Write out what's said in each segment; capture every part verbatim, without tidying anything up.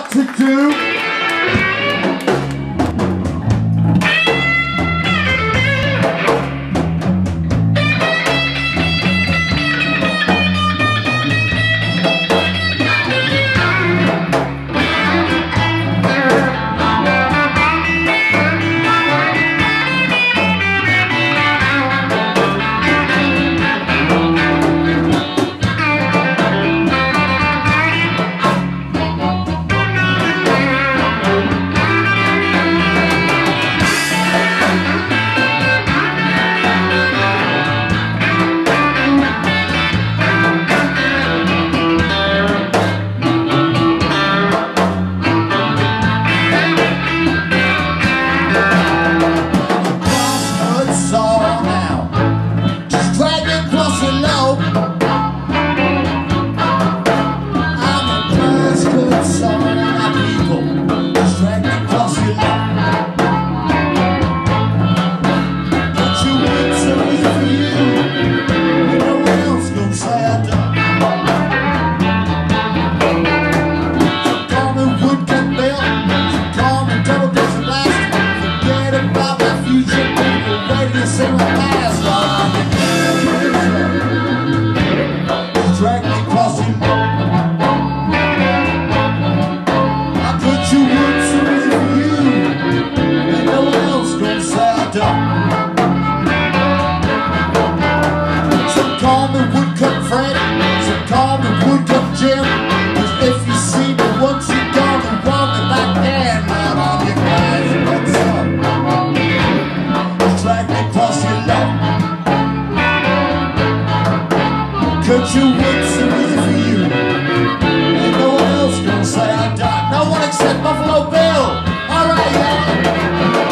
what to do. Could you would so easy for you? Ain't no one else gonna say I died. No one except Buffalo Bill. All right, y'all.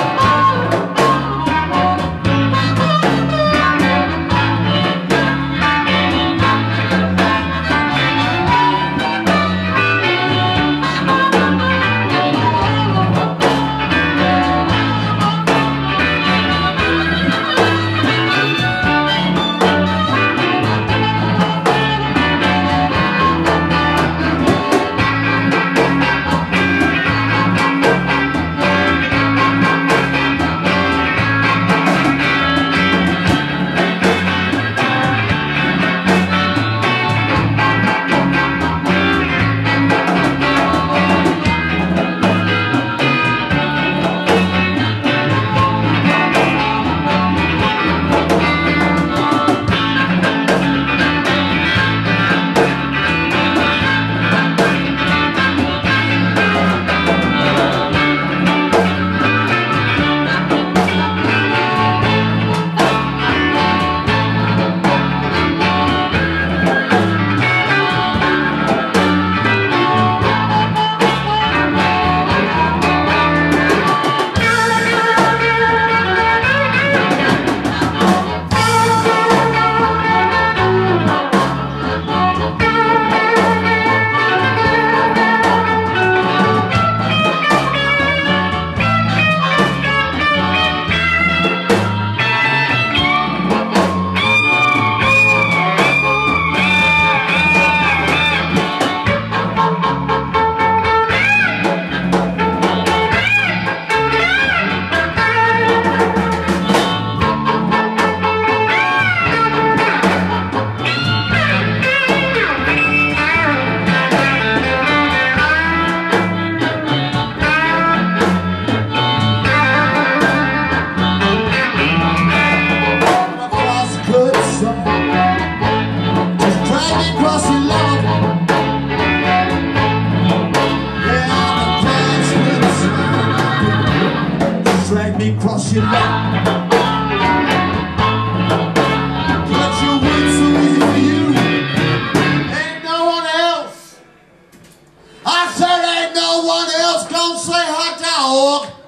Drag me across your lap. But you would so easy for you. Ain't no one else. I said ain't no one else gonna say hot dog.